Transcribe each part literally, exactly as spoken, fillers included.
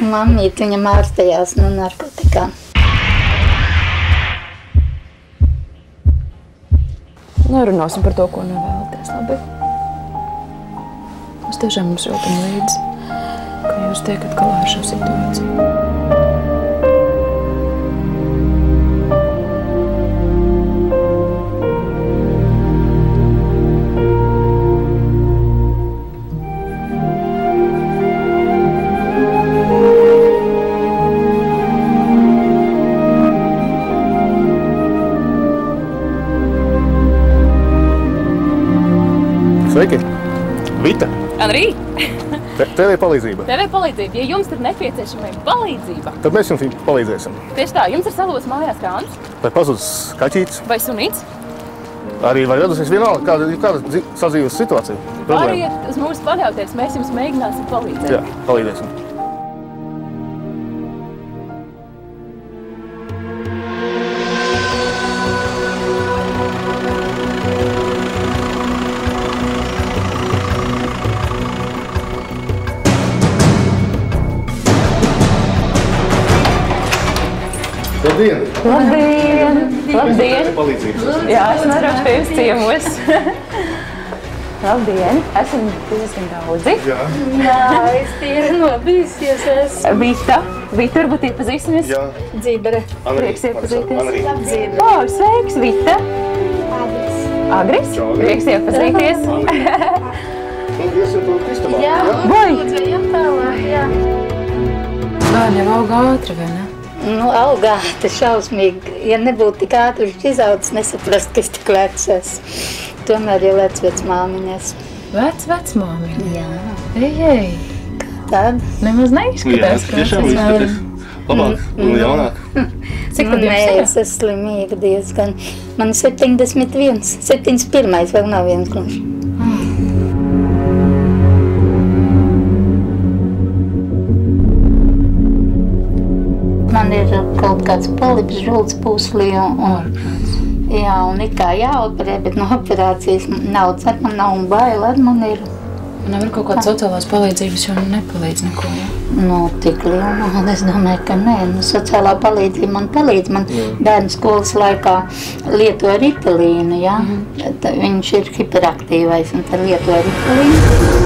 Mammīt viņam ārstējās no narkotikām. Nerunāsim par to, ko nevēlaties, labi? Mēs tiešām jums jūtam līdzi, ka jūs tiekat galā ar šo situāciju. Sveiki! Vita! Anrī! Te, tev ir palīdzība. Tev ir palīdzība. Ja jums ir nepieciešama palīdzība, tad mēs jums palīdzēsim. Tieši tā, jums ir salūts mājās krāns. Vai pazudis kaķītis. Vai sunīts. Arī vai radusies vienalga, kāda ir kāda sadzīves situācija. Variet uz mūsu paļauties, mēs jums mēģināsim palīdzēt. Jā, palīdzēsim. Labdien! Labdien! Labdien! Palīdzības. Jā, esmu neroši pie jums ciemos. Labdien! Esam diezgan daudzi. Jā. Jā, es tīri nobijusies esmu. Vita. Vita, varbūt iepazīsimies? Jā. Dzībere. Prieks iepazīties. Anrī. Dzībere. O, sveiks, Vita! Agris. Agris? Čau, Agris. Prieks iepazīties. Nu, jūs jau tur istabā, Jā, Vai? lūdzu, ejam tālāk, jā. Bērni jau auga ātri, vai ne? Nu, augāti šausmīgi. Ja nebūtu tik ātri izaudzis, nesaprast, ka es tik vecs esmu. Tomēr jau vec vecmāmiņas. Vec, vecmāmiņa? Jā. Ej, ej. Tad? Nemaz neizskatās, Jā, tiešām izskaties labāk un jaunāk. Cik tad Nē, jums ir? es esmu slimīga diezgan. Man ir septiņdesmit viens. septiņdesmit pirmais vēl nav viens gluži. Man ir kaut kāds polips žults puslī un, jā, un it kā jāoperē, bet no operācijas naudas ar man nav un bail ar man ir. Nevar kaut kāda sociālās palīdzības, jo nepalīdz neko, ja? Nu, tik liela, es domāju, ka nē. Nu, sociālā palīdzība man palīdz. Man bērnu skolas laikā lietoja ritalīnu, ja? Mm-hmm. Viņš ir hiperaktīvais un tad lietoja ritalīnu.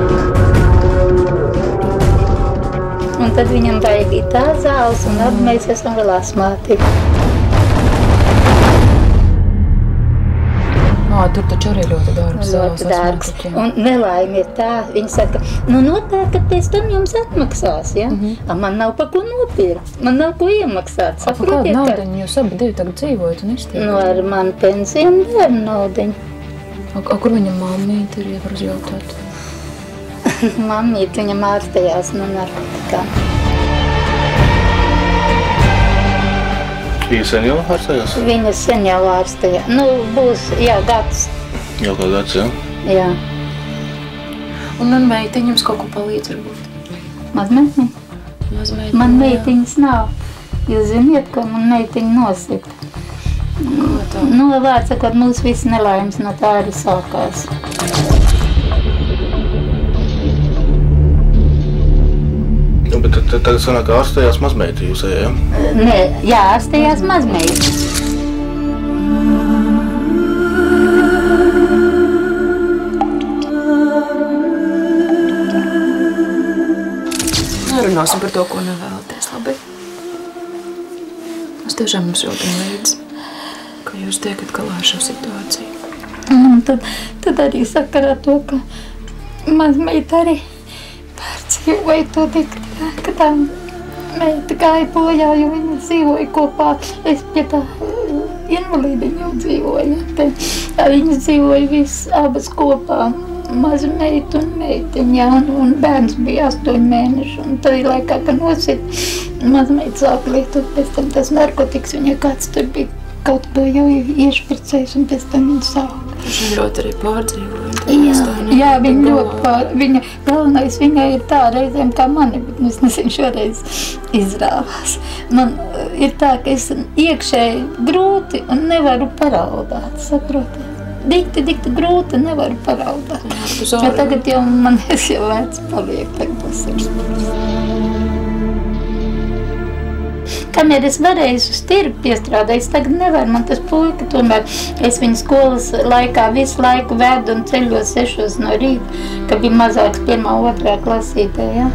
Un tad viņam vajag tā zāles, un abi mēs esam vēl asmāti. Ā, tur taču arī ļoti dārgs zāles Ļoti dārgs. asmātiķiem. Un nelaime ir tā, viņi saka, nu noteikti, ka pēc tam jums atmaksās, ja? Mhm. A, man nav pa ko nopirkt, man nav ko iemaksāt. A, pa kādu naudiņu jūs abi divi tagad dzīvojat un iztiekāt? Nu, ar manu pensiju un bērnu naudiņu. A, a, kur viņam mammīte ir, ja var uzjautāt? Mammīt viņam ārstējās no narkotikām. Viņa sen jau ārstējās? Viņa sen jau ārstējā. Nu, būs, jā, gads. Jau kā gads, jā? Jā. Un man meitiņ jums kaut ko palīdz varbūt? Mazmeitiņa? Mazmeitiņ, Man jā. meitiņas nav. Jūs ziniet, ko man meitiņa nosita. Ko tā? Nu, vārds sakot, mūsu viss nelaimes no tā arī sākās. Nu, bet tad, tad, tad sanāk, ka ārstējās mazmeiti jūs ejā, ja? Nē, jā, ārstējās mazmeita. Nerunāsim par to, ko nevēlaties, labi? Mēs tiešām jums jūtam līdzi, ka jūs tiekat galā ar šo situāciju. Un tad, tad arī sakarā to, ka mazmeita arī pārdzīvoja to diktā, ka tā meita gāja bojā, jo viņa dzīvoja kopā. Es pie tā invalīdiņa jau dzīvoju. Te, viņas dzīvoja visas abas kopā. Maza meita un meitiņa, un, un bērns bija astoņi mēneši. Un tad ir laikā, ka nosit, maza meita sāk lietot, pēc tam tas narkotikas, viņai kāds tur bija kaut ko jau iešpricējis, un pēc tam viņa sāk. Viņa ļoti arī pārdzīvoja. Jā, jā, viņa ļoti pār, viņa, galvenais viņai ir tā reizēm kā mani, bet es nezinu, šoreiz izrāvās. Man ir tā, ka es iekšēji grūti un nevaru paraudāt, saprotiet. Dikti, dikti grūti, nevaru paraudāt. Jā, ja tagad jau man es jau vērts paliek, tagad tas ir. kamēr es varēju uz tirgu piestrādāt, es tagad nevaru, man tas puika tomēr, es viņu skolas laikā visu laiku vedu un ceļos sešos no rīta, ka bija mazāks pirmā, otrā klasītē, ja.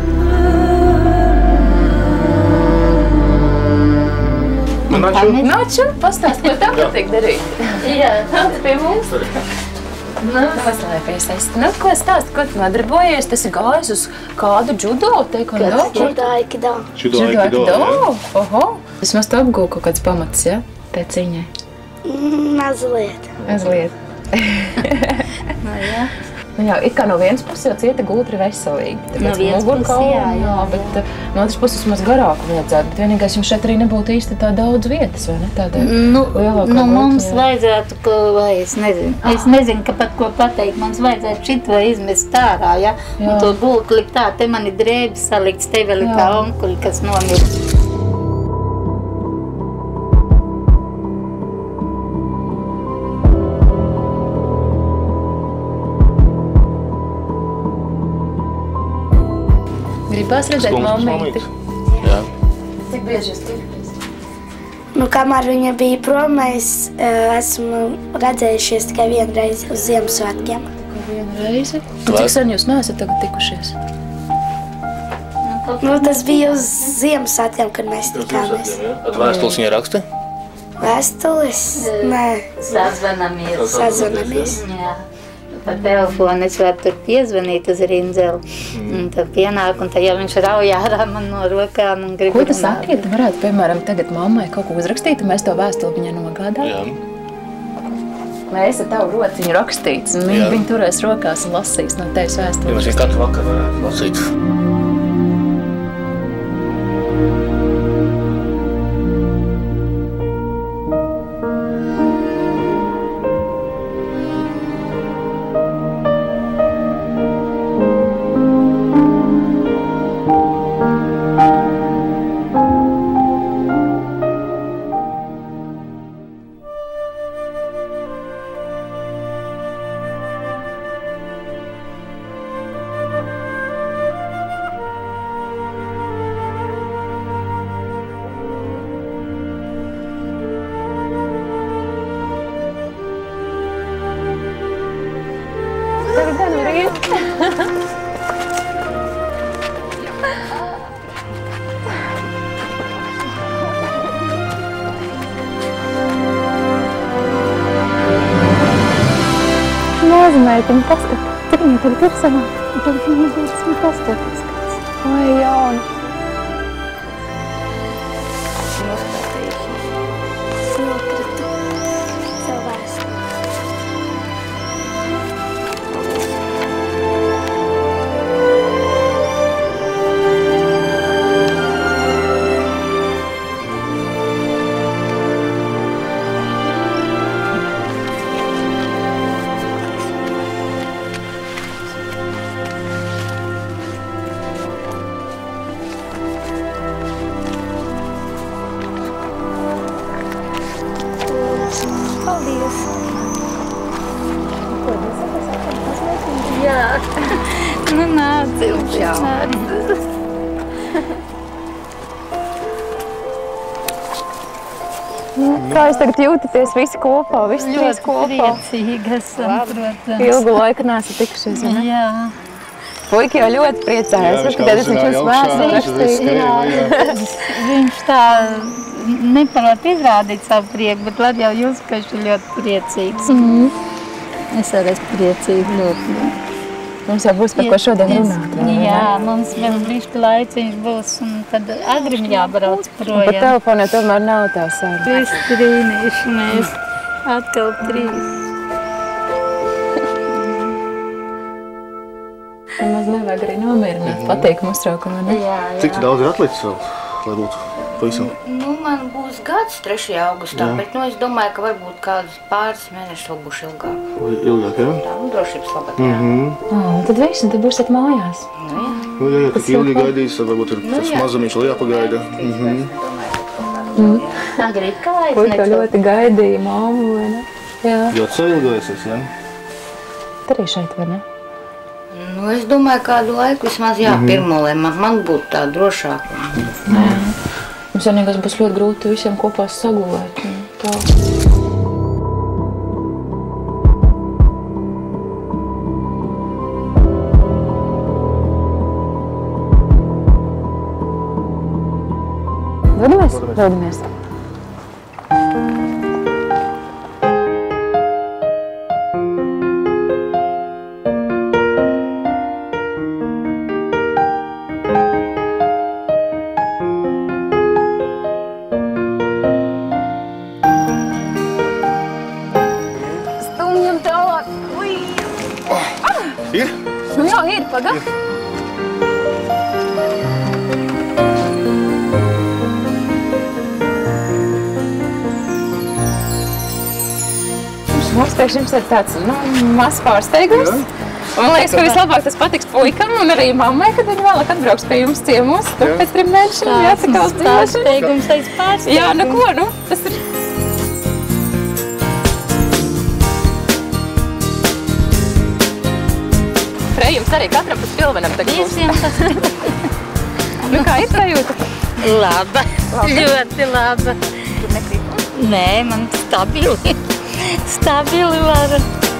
Naču? Naču, pastāst, ko tev patīk darīt? Jā, Nāc pie mums. Nu, paslēpies. Nu, ko stāst, ko tu nodarbojies? Tas ir gājis uz kādu judo, taekwondo? Judo, aikido. Judo, aikido, jā. Oho. Vismaz tu apgūvi kaut kāds pamats, ja? Tai cīņai. Mazliet. Mazliet. no, jā. Nu jā, it kā no vienas puses jau cieta gulta ir veselīgi. No vienas puses, jā, jā, jā. Bet no otras puses maz garāku vajadzētu. Bet vienīgais jums šeit arī nebūtu īsti tā daudz vietas, vai ne? Tāda nu, lielākā nu mums gulta, vajadzētu, ka, vai es nezinu, es nezinu, ka pat ko pateikt, mums vajadzētu šito izmest ārā, ja? Jā. Un to gultu likt tā, te man ir drēbes salikts, te vēl ir kā onkuļi, kas nomirst. Gribās redzēt mammīti. Jā. Cik bieži jūs tikaties? Nu, kamēr viņa bija prom, mēs uh, esmu redzējušies tikai vienu reizi uz Ziemassvētkiem. Vienu reizi? Un cik sen jūs neesat tagad tikušies? Nu, tas bija uz Ziemassvētkiem, kad mēs tikāmies. At vēstules viņa raksta? Vēstules? Nē. Sazvanamies. Sazvanamies. Jā. Pa telefonu es varu tur piezvanīt uz Rindzeli. Un tad pienāk, un tad jau viņš rauj ārā man no rokām un grib Ko tu saki, ja tu varētu, piemēram, tagad mammai kaut ko uzrakstīt, un mēs to vēstuli viņai nogādāt? Jā. Mēs ar tavu rociņu rakstīts, un viņi, viņi turēs rokās un lasīs no tevis vēstuli. Ja mēs viņu katru vakaru varētu lasīt. Meitiņa, paskat, cik viņa tagad ir savā? Tagad viņa divdesmit astoņas gads. Ai, jauni. Nokritu savu vēstuli. Paldies! Jā. Nu, nāc, ilgi. Kā jūs tagad jūtaties visi kopā, visi trīs kopā? Ļoti priecīgi esam, protams. Ilgu laiku neesat tikušies, vai ne? Jā. Puiki jau ļoti priecājās, viņš teica, viņš jums vēstuli rakstīs. Viņš tā neparot izrādīt savu prieku, bet labi jau jūs, ka viņš ir ļoti priecīgs. Es arī esmu priecīgi ļoti. Mums jau būs par ko šodien runāt. Jā, mums vēl bišķi laiciņš būs, un tad agrim jābrauc projām. Un pa telefonu jau tomēr nav tā saruna. Visi trīnīši mēs, atkal trīs. Maz nevajag arī nomierināt, patīkam uztraukumu, ne? Jā, jā. Cik tu daudz ir atlicis vēl, lai būtu pavisam? Nu, man būs gads trešajā augustā, bet nu, es domāju, ka varbūt kādus pāris mēnešus vēl būšu ilgāk. Ilgāk, jā? Tā, nu, drošības labāk, jā. Oh, tad viss, un tad būsiet mājās. Nu, jā. Nu, jā, ja tik ilgi gaidīs, tad varbūt ir tas mazumiņš vēl jāpagaida. Agrīt kājas Puika ļoti gaidīja mammu, vai ne? Jā. Ļoti sailgojusies, jā? Tad arī šeit, vai ne? Nu, es domāju, kādu laiku vismaz jā, pirmo, lai man, man būtu tā drošāk. Mums vienīgais būs ļoti grūti visiem kopā sagulēt. Tā. Dodamies? Dodamies. Ir? Nu jā, ir, paga. Mums priekš jums ir tāds, nu, mazs pārsteigums. Man liekas, ka vislabāk tas patiks puikam un arī mammai, kad viņi vēlāk atbrauks pie jums ciemos. Tur pēc trim mēnešiem jāsaka uz dzīvošanu. Pārsteigums, aiz pārsteigums. Jā, nu ko, nu, tas ir... Frej, jums arī katram pēc pilvenam tagad būs. Visiem tas. Nu, kā ir sajūta? Laba, ļoti laba. Tur nekrīt? Nē, man stabili. Stabili var.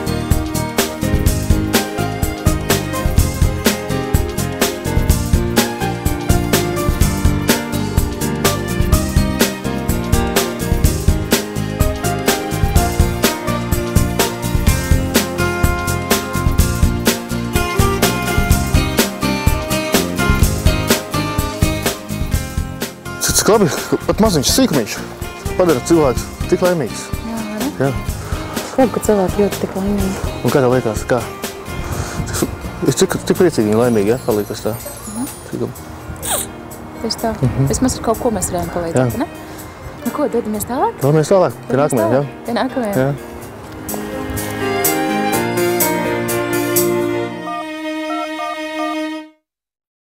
Cik labi, pat maziņš sīkumiņš padara cilvēks tik laimīgs. Jā, vai ne? Jā. Labi, ka cilvēki jūtas tik laimīgi. Un kā tev liekas, kā? Es cik, cik priecīgi viņi laimīgi, ja? Palīkas tā. Mhm. Tieši tā. Vismaz ar kaut ko mēs varējām palīdzēt, ne? Nu ko, dodamies tālāk? Dodamies tālāk, pie nākamajiem, jā? Pie nākamajiem. Jā.